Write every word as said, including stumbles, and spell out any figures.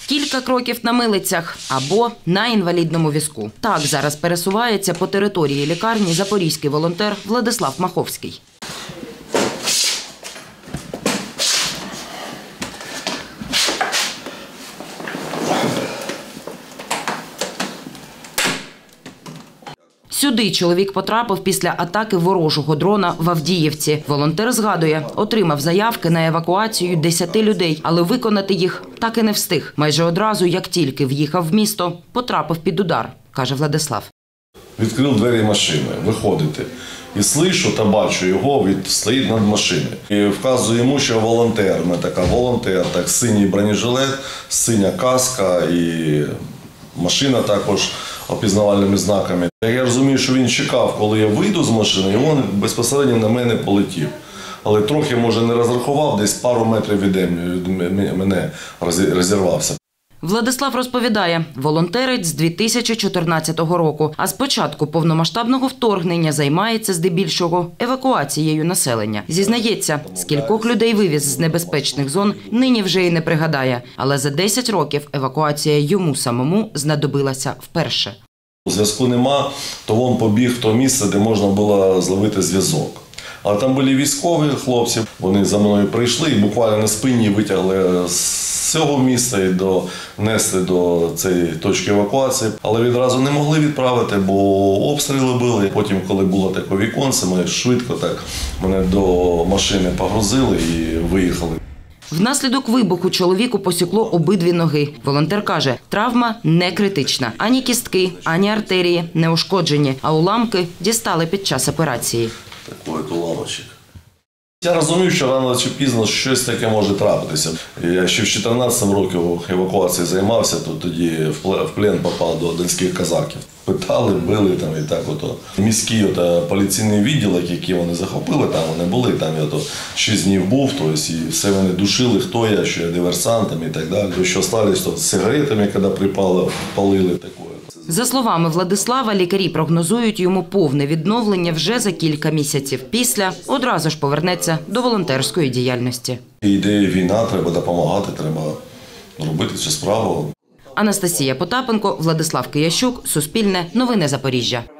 Кілька кроків на милицях або на інвалідному візку. Так зараз пересувається по території лікарні запорізький волонтер Владислав Маховський. Сюди чоловік потрапив після атаки ворожого дрона в Авдіївці. Волонтер згадує, отримав заявки на евакуацію десяти людей, але виконати їх так і не встиг. Майже одразу, як тільки в'їхав в місто, потрапив під удар, каже Владислав. Відкрив двері машини, виходити. І слышу та бачу його, він стоїть над машиною. І вказую йому, що волонтер, не така волонтер, так синій бронежилет, синя каска і машина також опізнавальними знаками. Я розумію, що він чекав, коли я вийду з машини, і він безпосередньо на мене полетів. Але трохи, може, не розрахував, десь пару метрів від мене розірвався. Владислав розповідає, волонтерить з дві тисячі чотирнадцятого року, а з початку повномасштабного вторгнення займається здебільшого евакуацією населення. Зізнається, скількох людей вивіз з небезпечних зон, нині вже й не пригадає. Але за десять років евакуація йому самому знадобилася вперше. Зв'язку нема, то він побіг в те місце, де можна було зловити зв'язок. А там були військові хлопці, вони за мною прийшли і буквально на спині витягли з цього місця і донесли до цієї точки евакуації. Але відразу не могли відправити, бо обстріли були. Потім, коли було таке віконце, ми швидко так мене до машини погрузили і виїхали. Внаслідок вибуху чоловіку посікло обидві ноги. Волонтер каже, травма не критична. Ані кістки, ані артерії не ушкоджені, а уламки дістали під час операції. Такий от уламочок. Я розумів, що рано чи пізно щось таке може трапитися. Я ще в чотирнадцятому році евакуацією займався, то тоді в плен попав до донських козаків. Питали, били там і так ото. Міський ото поліційний відділок, який вони захопили, там вони були, там я то шість днів був, то есть, і все вони душили, хто я, що я диверсантом і так далі. Що сталося то з сигаретами, коли припали, палили таке. За словами Владислава, лікарі прогнозують йому повне відновлення вже за кілька місяців. Після одразу ж повернеться до волонтерської діяльності. Ідея війна, треба допомагати, треба робити цю справу. Анастасія Потапенко, Владислав Киящук, Суспільне, Новини Запоріжжя.